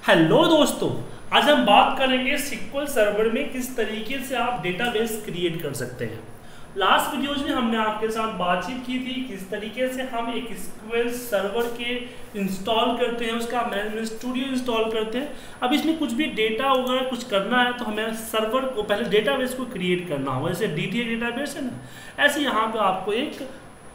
Hello दोस्तों, आज हम बात करेंगे SQL सर्वर में किस तरीके से आप डेटाबेस क्रिएट कर सकते हैं। लास्ट वीडियोज में हमने आपके साथ बातचीत की थी किस तरीके से हम एक SQL सर्वर के इंस्टॉल करते हैं, उसका मैनेजमेंट स्टूडियो इंस्टॉल करते हैं। अब इसमें कुछ भी डेटा वगैरह कुछ करना है तो हमें सर्वर को पहले डेटाबेस को क्रिएट करना होगा। जैसे DTA डेटाबेस है ना, ऐसे यहाँ पे आपको एक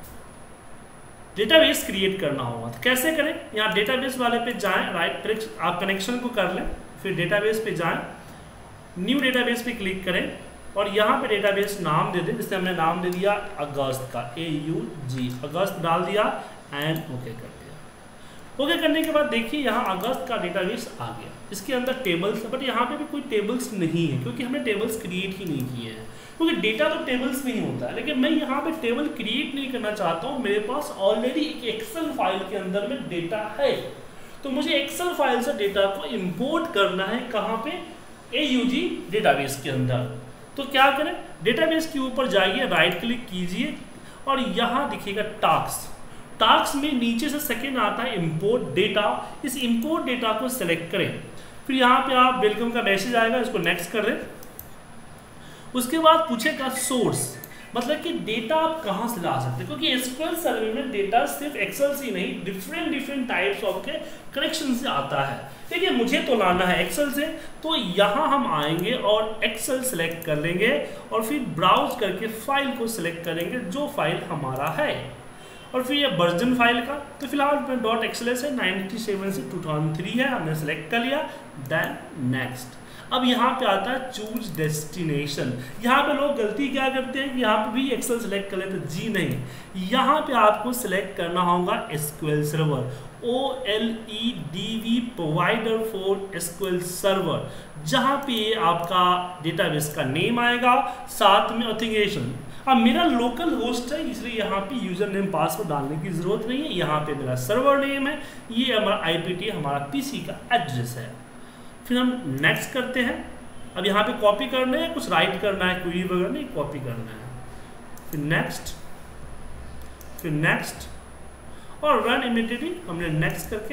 डेटाबेस क्रिएट करना होगा। तो कैसे करें, यहाँ डेटाबेस वाले पे जाएं, राइट क्लिक आप कनेक्शन को कर लें, फिर डेटाबेस पे जाएं, न्यू डेटाबेस पे क्लिक करें और यहाँ पे डेटाबेस नाम दे दें। जैसे हमने नाम दे दिया अगस्त का, AUG अगस्त डाल दिया एंड ओके कर दिया। ओके करने के बाद देखिए यहाँ अगस्त का डेटाबेस आ गया। इसके अंदर टेबल्स, बट यहाँ पे भी कोई टेबल्स नहीं है क्योंकि हमने टेबल्स क्रिएट ही नहीं किए हैं, क्योंकि डेटा तो टेबल्स में ही होता है। लेकिन मैं यहाँ पे टेबल क्रिएट नहीं करना चाहता हूँ, मेरे पास ऑलरेडी एक एक्सेल फाइल के अंदर में डेटा है, तो मुझे एक्सेल फाइल से डेटा को इंपोर्ट करना है। कहाँ पे? AUG डेटाबेस के अंदर। तो क्या करें, डेटाबेस के ऊपर जाइए, राइट क्लिक कीजिए और यहाँ दिखेगा टास्क। टास्क में नीचे से सेकेंड आता है इंपोर्ट डेटा। इस इंपोर्ट डेटा को सिलेक्ट करें, फिर यहाँ पे आप वेलकम का मैसेज आएगा, इसको नेक्स्ट कर दें। उसके बाद पूछेगा सोर्स, मतलब कि डेटा आप कहाँ से ला सकते हैं, क्योंकि SQL सर्वर में डेटा सिर्फ एक्सेल से ही नहीं, डिफरेंट टाइप्स ऑफ के कनेक्शन से आता है। देखिए मुझे तो लाना है एक्सेल से, तो यहाँ हम आएंगे और एक्सेल सेलेक्ट कर लेंगे और फिर ब्राउज करके फाइल को सिलेक्ट करेंगे जो फाइल हमारा है, और फिर ये वर्जन फाइल का तो फिलहाल .xls है, 97 से 2003 है, हमने सेलेक्ट कर लिया। Then next. अब यहाँ पे आता है चूज डेस्टिनेशन। यहाँ पे लोग गलती क्या करते हैं कि यहाँ पे भी एक्सेल सेलेक्ट कर लेते हैं। जी नहीं, यहाँ पे आपको सिलेक्ट करना होगा SQL server, OLEDV provider for SQL server, जहाँ पे आपका डेटाबेस का नेम आएगा, साथ में ऑथेंटिकेशन। अब मेरा लोकल होस्ट है इसलिए यहाँ पे यूजर नेम पासवर्ड डालने की जरूरत नहीं है। यहाँ पे मेरा सर्वर नेम है, ये हमारा IP हमारा PC का एड्रेस है। फिर हम नेक्स्ट करते हैं। अब यहाँ पे कॉपी करना है, कुछ राइट करना है, क्वेरी वगैरह नहीं, कॉपी करना है। फिर नेक्स्ट, फिर नेक्स्ट और रन इमीडिएटली हमने नेक्स्ट करके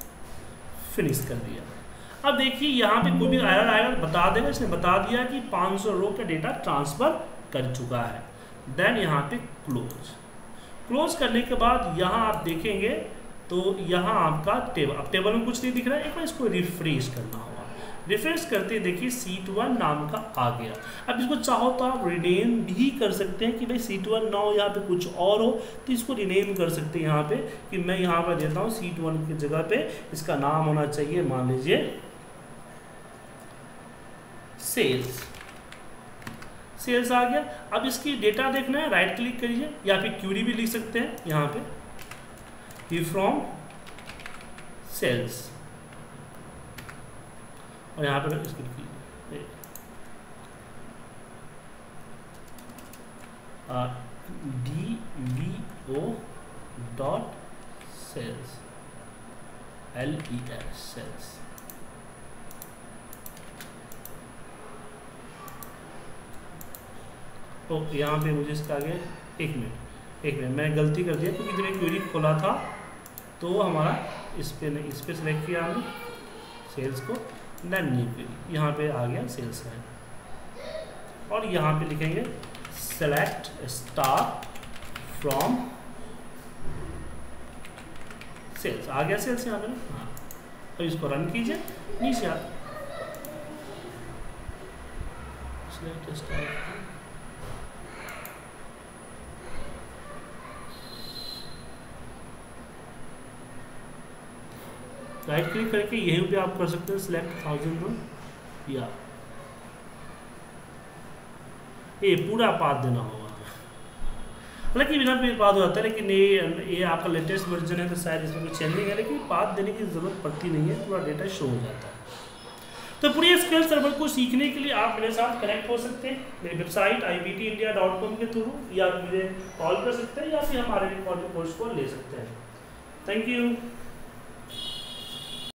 फिनिश कर दिया। अब देखिए यहाँ पे कोई भी एरर आएगा बता देगा, इसने बता दिया कि 500 रो का डेटा ट्रांसफर कर चुका है। देन यहाँ पे क्लोज करने के बाद यहाँ आप देखेंगे तो यहाँ आपका टेबल, अब टेबल में कुछ नहीं दिख रहा है, एक बार इसको रिफ्रेश करना होगा। रिफ्रेश करते देखिए sheet1 नाम का आ गया। अब इसको चाहो तो आप रिनेम भी कर सकते हैं कि भाई sheet1 ना हो, यहाँ पे कुछ और हो तो इसको रिनेम कर सकते हैं। यहाँ पे कि मैं यहाँ पर देता हूँ sheet1 की जगह पे इसका नाम होना चाहिए, मान लीजिए सेल्स आ गया। अब इसकी डेटा देखना है, राइट क्लिक करिए या फिर क्यूरी भी लिख सकते हैं यहाँ पे फ्रॉम सेल्स, और यहाँ पर इसको DVO dot sales, LES sales. तो यहाँ पे मुझे इसका आगे एक मिनट मैंने गलती कर दिया क्योंकि जब क्वेरी खोला था तो हमारा इस पे सेलेक्ट किया हमने सेल्स को, देन न्यू क्वेरी, यहाँ पे आ गया सेल्स है और यहाँ पे लिखेंगे सेलेक्ट स्टार फ्रॉम सेल्स, आ गया सेल्स यहाँ पे ना। हाँ, तो इसको रन कीजिए, नीचे आप सेलेक्ट स्टार, राइट क्लिक करके यहीं पे आप कर सकते हैं सिलेक्ट 1000 रो, या ये पूरा पाथ देना होगा। हालांकि बिना पाथ हो जाता है, लेकिन ये आपका लेटेस्ट वर्जन है तो शायद इसमें कुछ चेंजिंग है, लेकिन पाथ देने की जरूरत पड़ती नहीं है, पूरा डेटा शो हो जाता है। तो पूरी SQL सर्वर को सीखने के लिए आप मेरे साथ कनेक्ट हो सकते हैं मेरी वेबसाइट ibtindia.com के थ्रू, या मुझे कॉल कर सकते हैं या फिर हमारे रिकॉर्डिंग कोर्स को ले सकते हैं। Thank you.